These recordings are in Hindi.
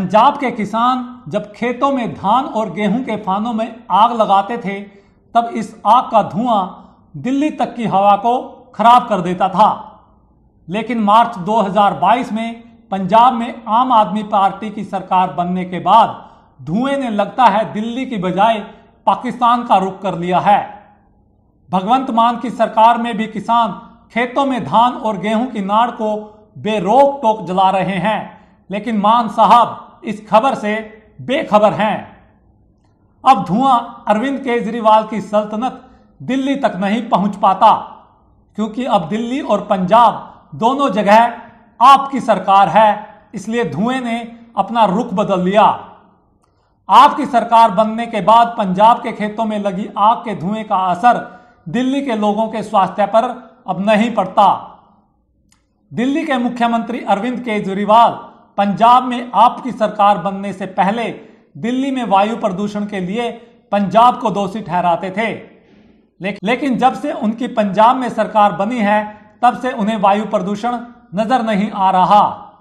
पंजाब के किसान जब खेतों में धान और गेहूं के फानों में आग लगाते थे तब इस आग का धुआं दिल्ली तक की हवा को खराब कर देता था। लेकिन मार्च 2022 में पंजाब में आम आदमी पार्टी की सरकार बनने के बाद धुएं ने लगता है दिल्ली की बजाय पाकिस्तान का रुख कर लिया है। भगवंत मान की सरकार में भी किसान खेतों में धान और गेहूं की नाड़ को बेरोक टोक जला रहे हैं, लेकिन मान साहब इस खबर से बेखबर हैं। अब धुआं अरविंद केजरीवाल की सल्तनत दिल्ली तक नहीं पहुंच पाता, क्योंकि अब दिल्ली और पंजाब दोनों जगह आपकी सरकार है, इसलिए धुएं ने अपना रुख बदल लिया। आपकी सरकार बनने के बाद पंजाब के खेतों में लगी आग के धुएं का असर दिल्ली के लोगों के स्वास्थ्य पर अब नहीं पड़ता। दिल्ली के मुख्यमंत्री अरविंद केजरीवाल पंजाब में आपकी सरकार बनने से पहले दिल्ली में वायु प्रदूषण के लिए पंजाब को दोषी ठहराते थे, लेकिन जब से उनकी पंजाब में सरकार बनी है तब से उन्हें वायु प्रदूषण नजर नहीं आ रहा।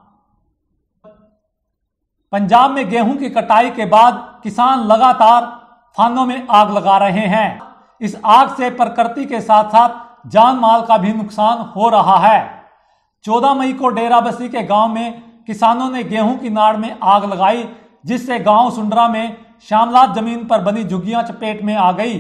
पंजाब में गेहूं की कटाई के बाद किसान लगातार फानों में आग लगा रहे हैं। इस आग से प्रकृति के साथ साथ जान माल का भी नुकसान हो रहा है। 14 मई को डेराबस्सी के गांव में किसानों ने गेहूं की नाड़ में आग लगाई, जिससे गांव सुंडरा में श्यामलात जमीन पर बनी झुग्गियां चपेट में आ गई।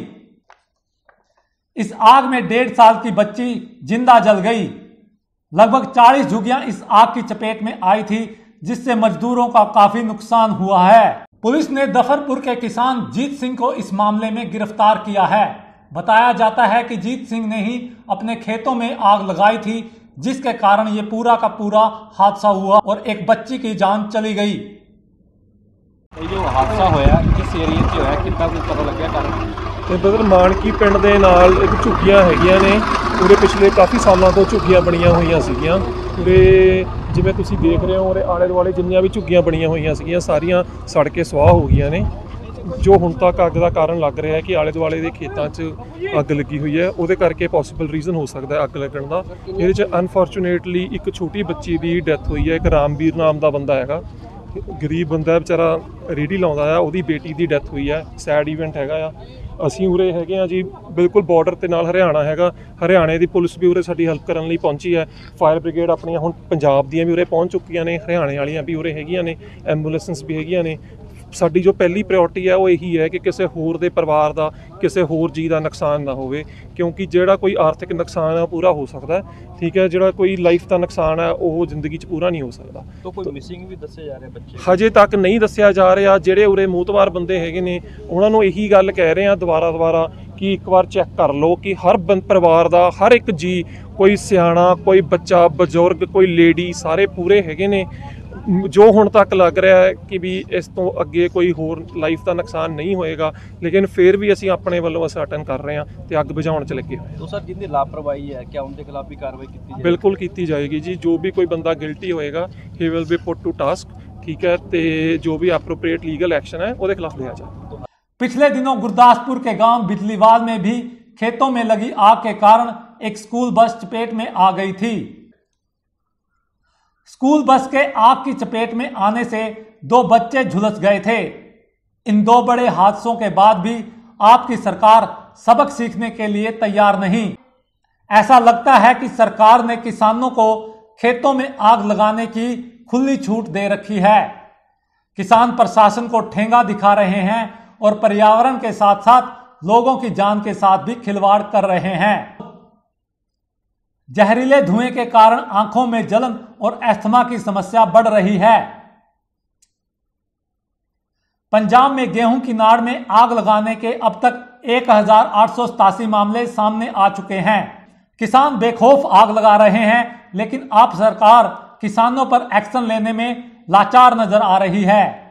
इस आग में 1.5 साल की बच्ची जिंदा जल गई। लगभग 40 झुग्गियां इस आग की चपेट में आई थी, जिससे मजदूरों का काफी नुकसान हुआ है। पुलिस ने दफरपुर के किसान जीत सिंह को इस मामले में गिरफ्तार किया है। बताया जाता है कि जीत सिंह ने ही अपने खेतों में आग लगाई थी, जिसके कारण ये पूरा का पूरा हादसा हुआ और एक बच्ची की जान चली गई। ਇਹ ਜੋ ਹਾਦਸਾ ਹੋਇਆ ਕਿਸ ਏਰੀਆ 'ਚ ਹੋਇਆ, ਕਿੱਦਾਂ ਕੁਝ ਪਤਾ ਲੱਗਿਆ ਕਾਰਨ? ਤੇ ਬਦਰ ਮਾਨਕੀ ਪਿੰਡ ਦੇ ਨਾਲ ਇੱਕ ਝੁੱਗੀਆਂ ਹੈਗੀਆਂ ਨੇ, ਉਹਦੇ ਪਿਛਲੇ ਕਾਫੀ ਸਾਲਾਂ ਤੋਂ ਝੁੱਗੀਆਂ ਬਣੀਆਂ ਹੋਈਆਂ ਸੀਗੀਆਂ। ਉਹਦੇ ਜਿਵੇਂ ਤੁਸੀਂ ਦੇਖ ਰਹੇ ਹੋ ਉਹਦੇ ਆਲੇ ਦੁਆਲੇ ਜਿੰਨੀਆਂ ਵੀ ਝੁੱਗੀਆਂ ਬਣੀਆਂ ਹੋਈਆਂ ਸੀਗੀਆਂ ਸਾਰੀਆਂ ਸੜ ਕੇ ਸੁਆਹ ਹੋ ਗਈਆਂ ਨੇ। ਜੋ ਹੁਣ ਤੱਕ ਅੱਗ ਦਾ ਕਾਰਨ ਲੱਗ ਰਿਹਾ ਹੈ ਕਿ ਆਲੇ ਦੁਆਲੇ ਦੇ ਖੇਤਾਂ 'ਚ ਅੱਗ ਲੱਗੀ ਹੋਈ ਹੈ, ਉਹਦੇ ਕਰਕੇ ਪੋਸੀਬਲ ਰੀਜ਼ਨ ਹੋ ਸਕਦਾ ਹੈ ਅੱਗ ਲੱਗਣ ਦਾ। ਇਹਦੇ 'ਚ ਅਨਫੋਰਚੂਨੇਟਲੀ ਇੱਕ ਛੋਟੀ ਬੱਚੀ ਦੀ ਡੈਥ ਹੋਈ ਹੈ। ਇੱਕ ਰਾਮਵੀਰ ਨਾਮ ਦਾ ਬੰਦਾ ਹੈਗਾ, ਗਰੀਬ ਬੰਦਾ ਵਿਚਾਰਾ, ਰੇਹੜੀ ਲਾਉਂਦਾ ਆ, ਉਹਦੀ ਬੇਟੀ ਦੀ ਡੈਥ ਹੋਈ ਹੈ। ਸੈਡ ਇਵੈਂਟ ਹੈਗਾ ਆ। ਅਸੀਂ ਉਰੇ ਹੈਗੇ ਆ ਜੀ ਬਿਲਕੁਲ ਬਾਰਡਰ ਤੇ ਨਾਲ ਹਰਿਆਣਾ ਹੈਗਾ। ਹਰਿਆਣੇ ਦੀ ਪੁਲਿਸ ਵੀ ਉਰੇ ਸਾਡੀ ਹੈਲਪ ਕਰਨ ਲਈ ਪਹੁੰਚੀ ਹੈ। ਫਾਇਰ ਬ੍ਰਿਗੇਡ ਆਪਣੀਆਂ ਹੁਣ ਪੰਜਾਬ ਦੀਆਂ ਵੀ ਉਰੇ ਪਹੁੰਚ ਚੁੱਕੀਆਂ ਨੇ, ਹਰਿਆਣੇ ਵਾਲੀਆਂ ਵੀ ਉਰੇ ਹੈਗੀਆਂ ਨੇ, ਐਂਬੂਲੈਂਸ ਵੀ ਹੈਗੀਆਂ ਨੇ। ਸਾਡੀ ਜੋ ਪਹਿਲੀ ਪ੍ਰਾਇਓਰਟੀ ਹੈ ਉਹ ਇਹੀ ਹੈ ਕਿ ਕਿਸੇ ਹੋਰ ਦੇ ਪਰਿਵਾਰ ਦਾ, ਕਿਸੇ ਹੋਰ ਜੀਅ ਦਾ ਨੁਕਸਾਨ ਨਾ ਹੋਵੇ, ਕਿਉਂਕਿ ਜਿਹੜਾ ਕੋਈ ਆਰਥਿਕ ਨੁਕਸਾਨ ਹੈ ਪੂਰਾ ਹੋ ਸਕਦਾ, ਠੀਕ ਹੈ, ਜਿਹੜਾ ਕੋਈ ਲਾਈਫ ਦਾ ਨੁਕਸਾਨ ਹੈ ਉਹ ਜ਼ਿੰਦਗੀ 'ਚ ਪੂਰਾ ਨਹੀਂ ਹੋ ਸਕਦਾ। ਤਾਂ ਕੋਈ ਮਿਸਿੰਗ ਵੀ ਦੱਸੇ ਜਾ ਰਹੇ ਬੱਚੇ? ਹਜੇ ਤੱਕ ਨਹੀਂ ਦੱਸਿਆ ਜਾ ਰਿਹਾ। ਜਿਹੜੇ ਉਰੇ ਮੋਤਬਾਰ ਬੰਦੇ ਹੈਗੇ ਨੇ ਉਹਨਾਂ ਨੂੰ ਇਹੀ ਗੱਲ ਕਹਿ ਰਹੇ ਆ ਦੁਬਾਰਾ ਕਿ ਇੱਕ ਵਾਰ ਚੈੱਕ ਕਰ ਲਓ ਕਿ ਹਰ ਪਰਿਵਾਰ ਦਾ ਹਰ ਇੱਕ ਜੀ, ਕੋਈ ਸਿਆਣਾ, ਕੋਈ ਬੱਚਾ, ਬਜ਼ੁਰਗ, ਕੋਈ ਲੇਡੀ, ਸਾਰੇ ਪੂਰੇ ਹੈਗੇ ਨੇ। ਜੋ ਹੁਣ ਤੱਕ ਲੱਗ ਰਿਹਾ ਹੈ ਕਿ ਵੀ ਇਸ ਤੋਂ ਅੱਗੇ ਕੋਈ ਹੋਰ ਲਾਈਫ ਦਾ ਨੁਕਸਾਨ ਨਹੀਂ ਹੋਏਗਾ, ਲੇਕਿਨ ਫਿਰ ਵੀ ਅਸੀਂ ਆਪਣੇ ਵੱਲੋਂ ਅਸਰਟਨ ਕਰ ਰਹੇ ਹਾਂ ਤੇ ਅੱਗ ਬੁਝਾਉਣ 'ਚ ਲੱਗੇ ਹੋਏ। तो सर जिनकी लापरवाही है क्या उनके खिलाफ भी कार्रवाई की जाएगी? ਬਿਲਕੁਲ ਕੀਤੀ ਜਾਏਗੀ ਜੀ। ਜੋ ਵੀ ਕੋਈ ਬੰਦਾ ਗਿਲਟੀ ਹੋਏਗਾ ਹੀ will be put to task, ਠੀਕ ਹੈ, ਤੇ ਜੋ ਵੀ ਐਪਰੋਪ੍ਰੀਏਟ ਲੀਗਲ एक्शन है ਉਹਦੇ ਖਿਲਾਫ ਲਿਆ ਜਾਏ। पिछले दिनों गुरदासपुर के गांव बिजलीवाल में भी खेतों में लगी आग के कारण एक स्कूल बस चपेट में आ गई थी। स्कूल बस के आग की चपेट में आने से 2 बच्चे झुलस गए थे। इन 2 बड़े हादसों के बाद भी आपकी सरकार सबक सीखने के लिए तैयार नहीं। ऐसा लगता है कि सरकार ने किसानों को खेतों में आग लगाने की खुली छूट दे रखी है। किसान प्रशासन को ठेंगा दिखा रहे हैं और पर्यावरण के साथ साथ लोगों की जान के साथ भी खिलवाड़ कर रहे हैं। जहरीले धुएं के कारण आंखों में जलन और अस्थमा की समस्या बढ़ रही है। पंजाब में गेहूं की नाड़ में आग लगाने के अब तक 1887 मामले सामने आ चुके हैं। किसान बेखौफ आग लगा रहे हैं, लेकिन आप सरकार किसानों पर एक्शन लेने में लाचार नजर आ रही है।